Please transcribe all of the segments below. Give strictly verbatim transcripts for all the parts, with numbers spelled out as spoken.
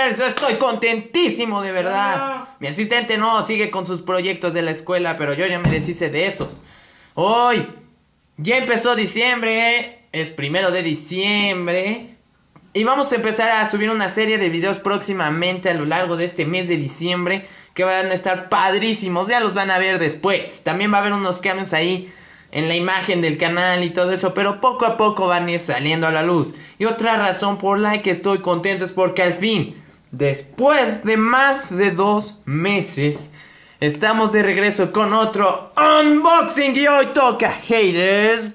Masters. Yo estoy contentísimo, de verdad. Mi asistente no, sigue con sus proyectos de la escuela, pero yo ya me deshice de esos. Hoy ya empezó diciembre, ¿eh? Es primero de diciembre. Y vamos a empezar a subir una serie de videos próximamente a lo largo de este mes de diciembre, que van a estar padrísimos, ya los van a ver después. También va a haber unos cambios ahí en la imagen del canal y todo eso, pero poco a poco van a ir saliendo a la luz. Y otra razón por la que estoy contento es porque al fin, después de más de dos meses, estamos de regreso con otro unboxing y hoy toca Hades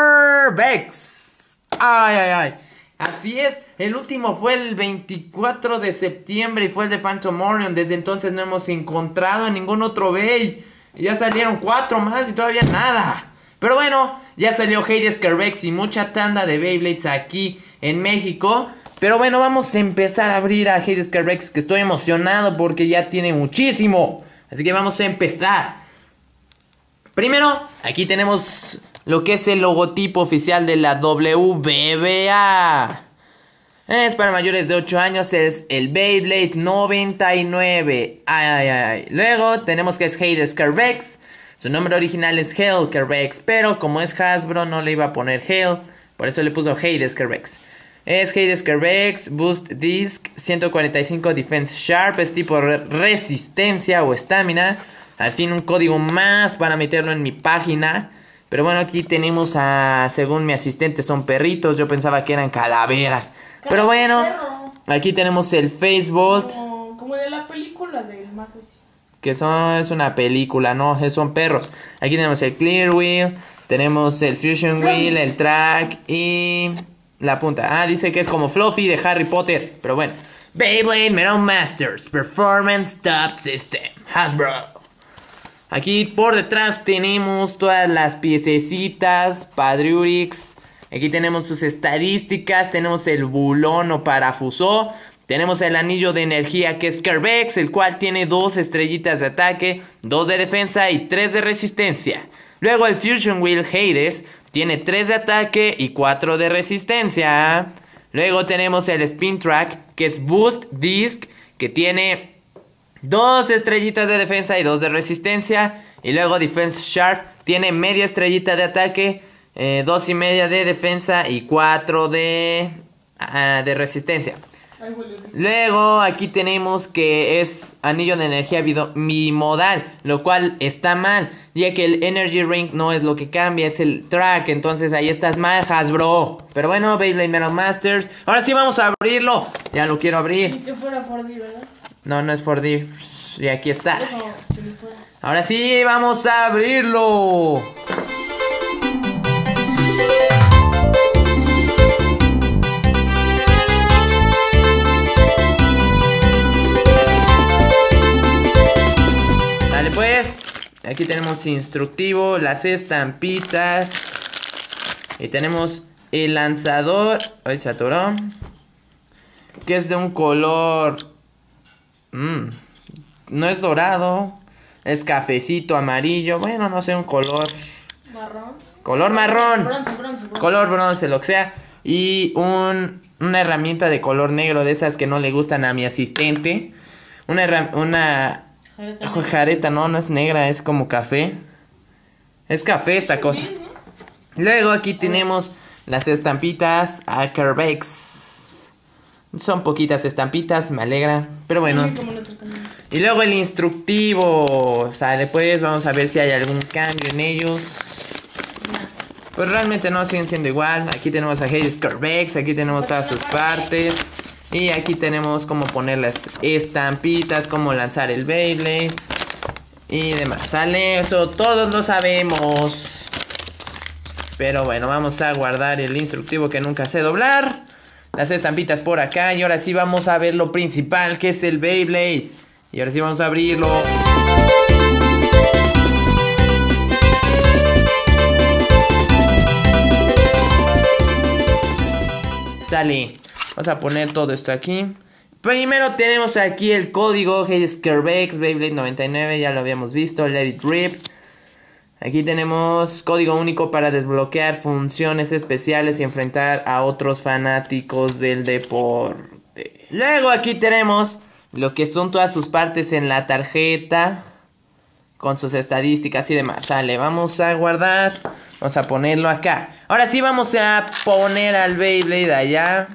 Kerbex. Ay, ay, ay. Así es, el último fue el veinticuatro de septiembre y fue el de Phantom Orion. Desde entonces no hemos encontrado a ningún otro Bey. Ya salieron cuatro más y todavía nada. Pero bueno, ya salió Hades Kerbex y mucha tanda de Beyblades aquí en México. Pero bueno, vamos a empezar a abrir a Hades Kerbex, que estoy emocionado porque ya tiene muchísimo. Así que vamos a empezar. Primero, aquí tenemos lo que es el logotipo oficial de la W B A. Es para mayores de ocho años, es el Beyblade noventa y nueve. Ay, ay, ay. Luego tenemos que es Hades Kerbex. Su nombre original es Hale Kerbex, pero como es Hasbro no le iba a poner Hale, por eso le puso Hades Kerbex. Es Hades Kerbex, Boost Disc, ciento cuarenta y cinco Defense Sharp, es tipo re resistencia o estamina. Al fin un código más para meterlo en mi página. Pero bueno, aquí tenemos a, según mi asistente, son perritos. Yo pensaba que eran calaveras. Pero bueno, aquí tenemos el Facebook. Como, como de la película del Marvel. Que son, es una película, ¿no? Son perros. Aquí tenemos el Clear Wheel. Tenemos el Fusion Wheel, el Track y la punta. Ah, dice que es como Fluffy de Harry Potter. Pero bueno. Beyblade Metal Masters Performance Top System Hasbro. Aquí por detrás tenemos todas las piececitas, Padriurix. Aquí tenemos sus estadísticas, tenemos el bulón o parafuso. Tenemos el anillo de energía que es Kerbex, el cual tiene dos estrellitas de ataque, dos de defensa y tres de resistencia. Luego el Fusion Wheel Hades tiene tres de ataque y cuatro de resistencia. Luego tenemos el Spin Track que es Boost Disc, que tiene dos estrellitas de defensa y dos de resistencia. Y luego Defense Sharp tiene media estrellita de ataque, eh, dos y media de defensa y cuatro de, uh, de resistencia. Luego aquí tenemos que es anillo de energía bimodal, lo cual está mal, ya que el Energy Ring no es lo que cambia, es el Track. Entonces ahí estás mal, Hasbro. Pero bueno, Beyblade Metal Masters. Ahora sí vamos a abrirlo. Ya lo quiero abrir. Y que fuera cuatro D, ¿verdad? No, no es cuatro D. Y aquí está. Ahora sí, vamos a abrirlo. Dale pues. Aquí tenemos instructivo, las estampitas. Y tenemos el lanzador. Ay, se atoró. Que es de un color... Mm, no es dorado. Es cafecito, amarillo. Bueno, no sé, un color... Marrón. Color marrón. Bronce, bronce, bronce. Color bronce, lo que sea. Y un, una herramienta de color negro, de esas que no le gustan a mi asistente. Una... una Jareta. jareta, no, no es negra, es como café. Es café esta cosa. Luego aquí tenemos las estampitas a Kerbex. Son poquitas estampitas, me alegra. Pero bueno. Y luego el instructivo. Sale pues, vamos a ver si hay algún cambio en ellos. Pues realmente no, siguen siendo igual. Aquí tenemos a Hades Kerbex, aquí tenemos todas sus partes. Y aquí tenemos cómo poner las estampitas, cómo lanzar el Beyblade y demás. Sale, eso todos lo sabemos. Pero bueno, vamos a guardar el instructivo que nunca sé doblar. Las estampitas por acá. Y ahora sí vamos a ver lo principal, que es el Beyblade. Y ahora sí vamos a abrirlo. Sale. Vamos a poner todo esto aquí. Primero tenemos aquí el código Hades Kerbex Beyblade noventa y nueve, ya lo habíamos visto, Let It Rip. Aquí tenemos código único para desbloquear funciones especiales y enfrentar a otros fanáticos del deporte. Luego aquí tenemos lo que son todas sus partes en la tarjeta, con sus estadísticas y demás. Sale, vamos a guardar. Vamos a ponerlo acá. Ahora sí vamos a poner al Beyblade allá.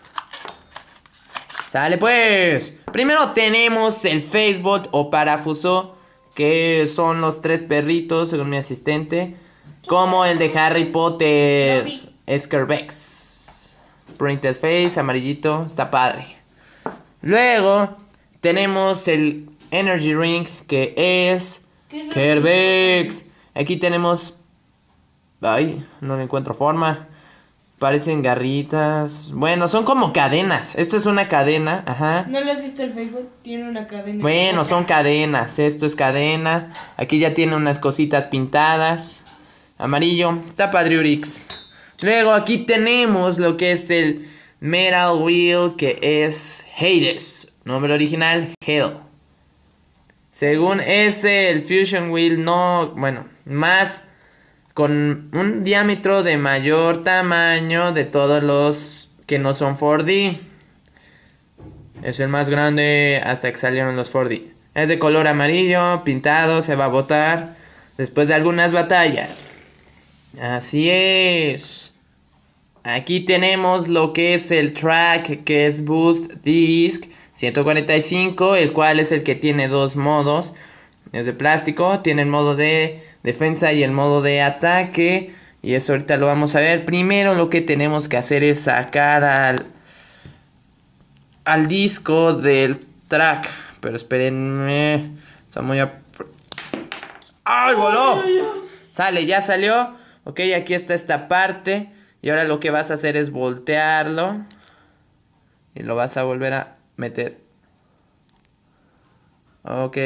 Sale pues. Primero tenemos el Facebot o Parafuso, que son los tres perritos, según mi asistente. Como el de Harry Potter, Scarbex. Printed Face, amarillito, está padre. Luego tenemos el Energy Ring, que es Kerbex. Aquí tenemos... Ay, no le encuentro forma. Parecen garritas. Bueno, son como cadenas. Esto es una cadena, ajá. ¿No le has visto el Facebook? Tiene una cadena. Bueno, son cadenas. Esto es cadena. Aquí ya tiene unas cositas pintadas. Amarillo. Está padriurix. Luego aquí tenemos lo que es el Metal Wheel, que es Hades. Nombre original, Hell. Según este, el Fusion Wheel no... Bueno, más... Con un diámetro de mayor tamaño de todos los que no son cuatro D. Es el más grande hasta que salieron los cuatro D. Es de color amarillo, pintado, se va a botar después de algunas batallas. Así es. Aquí tenemos lo que es el track, que es Boost Disc ciento cuarenta y cinco, el cual es el que tiene dos modos. Es de plástico, tiene el modo de defensa y el modo de ataque. Y eso ahorita lo vamos a ver. Primero lo que tenemos que hacer es sacar al, al disco del track. Pero espérenme. Está muy... ¡Ay, voló! Sale, ya salió. Ok, aquí está esta parte. Y ahora lo que vas a hacer es voltearlo. Y lo vas a volver a meter. Ok.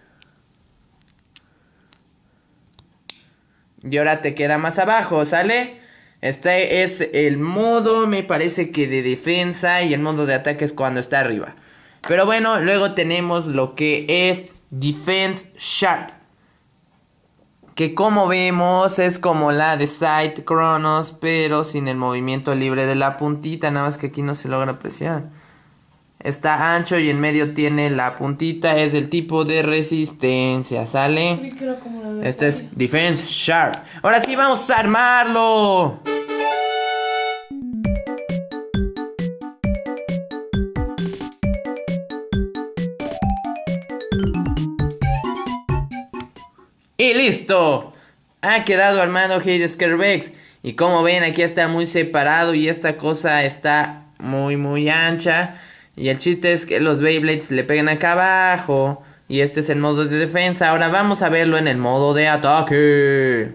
Y ahora te queda más abajo, ¿sale? Este es el modo, me parece que de defensa. Y el modo de ataque es cuando está arriba. Pero bueno, luego tenemos lo que es Defense Sharp, que como vemos es como la de Side Chronos, pero sin el movimiento libre de la puntita. Nada más que aquí no se logra apreciar. Está ancho y en medio tiene la puntita. Es del tipo de resistencia, ¿sale? Este es Defense Sharp. Ahora sí vamos a armarlo. Y listo. Ha quedado armado Hades Kerbex. Y como ven, aquí está muy separado. Y esta cosa está muy muy ancha. Y el chiste es que los Beyblades le peguen acá abajo. Y este es el modo de defensa. Ahora vamos a verlo en el modo de ataque.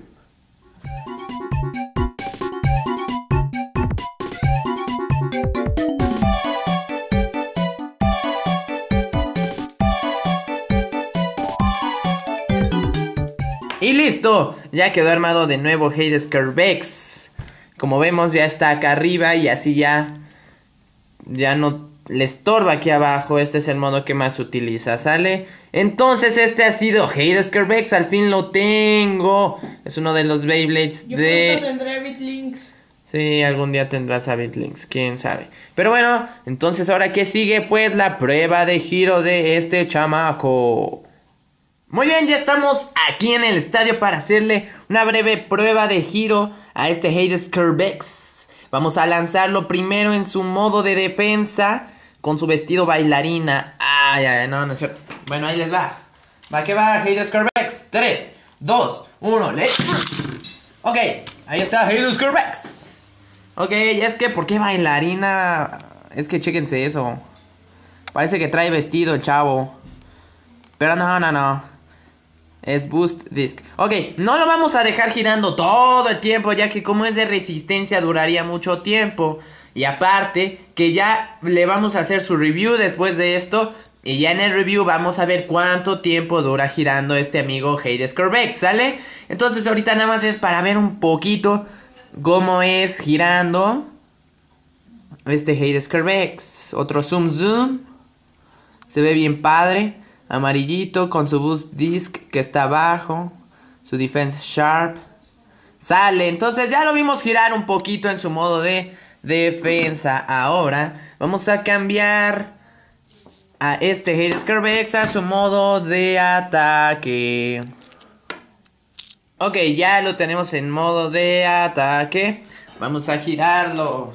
Y listo, ya quedó armado de nuevo Hades Kerbex. Como vemos ya está acá arriba y así ya, ya no le estorba aquí abajo. Este es el modo que más utiliza, ¿sale? Entonces este ha sido Hades Kerbex, al fin lo tengo. Es uno de los Beyblades Yo de... pronto tendré Bitlinks. Sí, algún día tendrás a Bitlinks, quién sabe. Pero bueno, entonces ahora ¿qué sigue? Pues la prueba de giro de este chamaco. Muy bien, ya estamos aquí en el estadio para hacerle una breve prueba de giro a este Hades Kerbex. Vamos a lanzarlo primero en su modo de defensa con su vestido bailarina. Ay, ay, no, no es cierto. Bueno, ahí les va. Va que va, Hades Kerbex. tres, dos, uno, let's... Ok, ahí está Hades Kerbex. Ok, es que, ¿por qué bailarina? Es que chéquense eso. Parece que trae vestido el chavo. Pero no, no, no. Es Boost Disc. Ok, no lo vamos a dejar girando todo el tiempo, ya que como es de resistencia duraría mucho tiempo. Y aparte que ya le vamos a hacer su review después de esto. Y ya en el review vamos a ver cuánto tiempo dura girando este amigo Hades Kerbex, ¿sale? Entonces ahorita nada más es para ver un poquito cómo es girando este Hades Kerbex. Otro zoom zoom. Se ve bien padre. Amarillito con su Boost Disc que está abajo. Su Defense Sharp. Sale, entonces ya lo vimos girar un poquito en su modo de defensa. Ahora vamos a cambiar a este Hades Kerberos a su modo de ataque. Ok, ya lo tenemos en modo de ataque. Vamos a girarlo.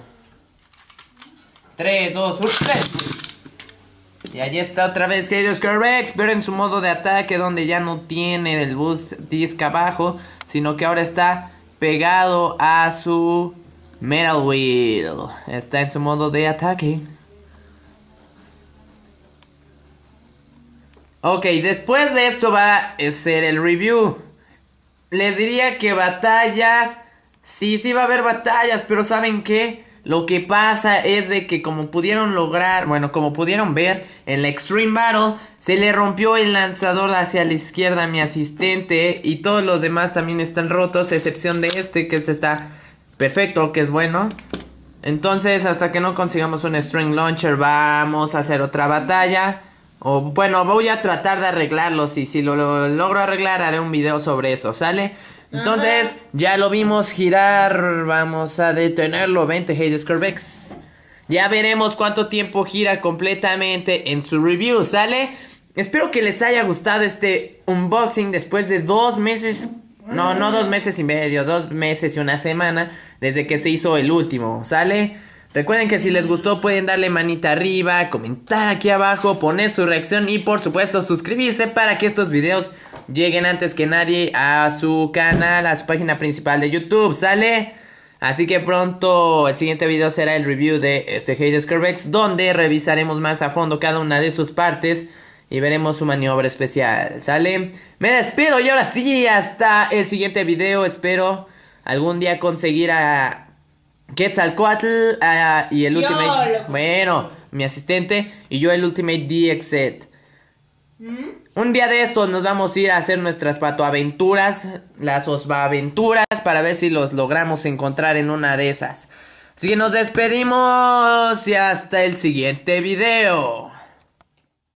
tres, dos, uno, tres. Y allí está otra vez Hades Kerberos, pero en su modo de ataque, donde ya no tiene el boost disc abajo, sino que ahora está pegado a su Metal Wheel. Está en su modo de ataque. Ok, después de esto va a ser el review. Les diría que batallas, sí, sí va a haber batallas, pero ¿saben qué? Lo que pasa es de que como pudieron lograr, bueno, como pudieron ver en la Extreme Battle, se le rompió el lanzador hacia la izquierda a mi asistente y todos los demás también están rotos, a excepción de este, que este está perfecto, que es bueno. Entonces, hasta que no consigamos un String Launcher, vamos a hacer otra batalla. O bueno, voy a tratar de arreglarlos y si lo, lo logro arreglar haré un video sobre eso, ¿sale? Entonces, ajá, ya lo vimos girar, vamos a detenerlo, vente Hades Kerberos. Ya veremos cuánto tiempo gira completamente en su review, ¿sale? Espero que les haya gustado este unboxing después de dos meses, no, no dos meses y medio, dos meses y una semana desde que se hizo el último, ¿sale? Recuerden que si les gustó pueden darle manita arriba, comentar aquí abajo, poner su reacción y por supuesto suscribirse para que estos videos lleguen antes que nadie a su canal, a su página principal de YouTube, ¿sale? Así que pronto el siguiente video será el review de este Hades Kerberos, donde revisaremos más a fondo cada una de sus partes y veremos su maniobra especial, ¿sale? Me despido y ahora sí, hasta el siguiente video. Espero algún día conseguir a Quetzalcoatl uh, y el Ultimate, yo, bueno, mi asistente y yo el Ultimate D X Z. ¿Mm? Un día de estos nos vamos a ir a hacer nuestras patoaventuras, las osvaventuras, para ver si los logramos encontrar en una de esas. Así que nos despedimos y hasta el siguiente video.